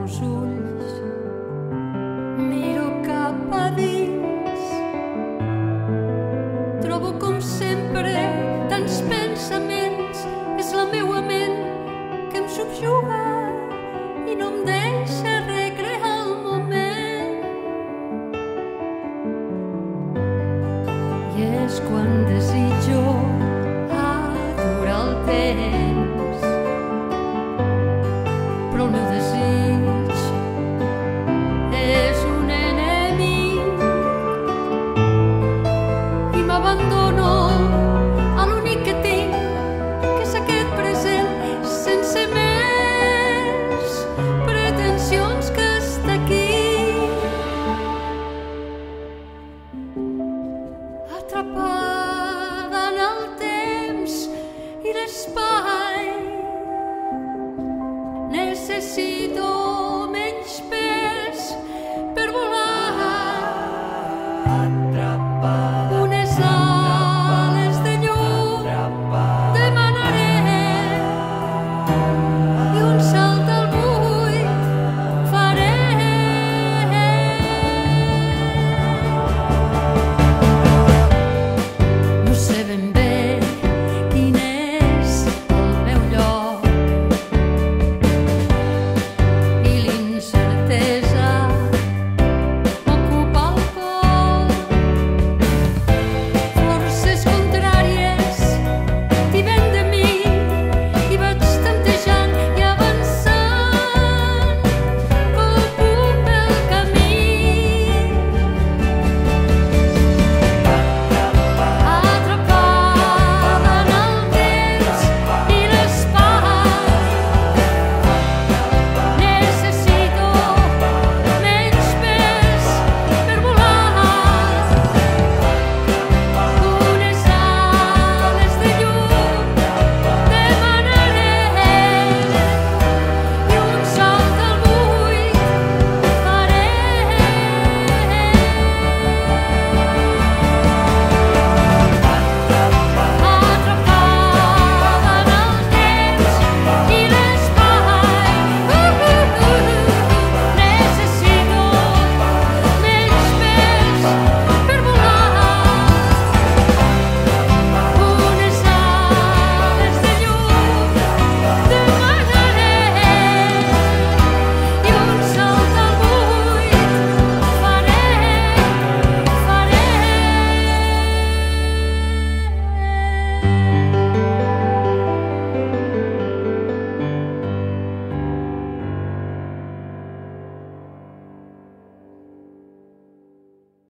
els ulls, miro cap a dins, trobo com sempre tants pensaments, és la meua ment que em subjuga i no em deixa recrear el moment. I és quan desitjo aturar el temps, però el meu desig és un enemic i m'abandono a l'únic que tinc, que és aquest present sense més pretensions que estar aquí, atrapada en el temps i l'espai.